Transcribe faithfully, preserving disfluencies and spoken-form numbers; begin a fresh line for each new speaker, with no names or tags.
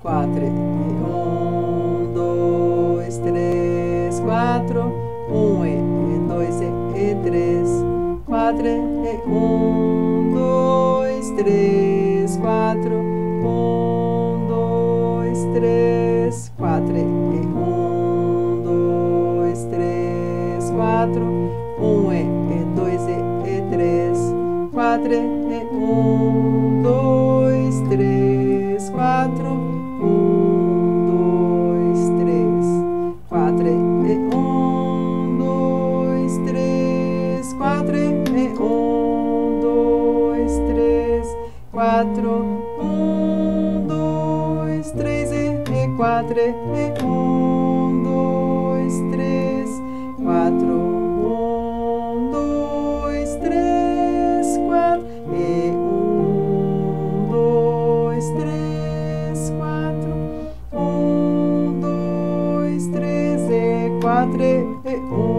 quatro, e um, dois, três, quatro, um, e dois, e três, quatro, e um, dois, três, quatro, um, dois, três, quatro, e um, dois, três, quatro, um, e dois, e três, quatro, e um, dois, três, quatro, um, dois, três, quatro, e um, dois, três, quatro, e um, dois, três, quatro, um, dois, três, e quatro, e um, dois, três, quatro, um, dois, três, quatro, e um, dois, três, quatro, um, dois, três, e quatro, e um.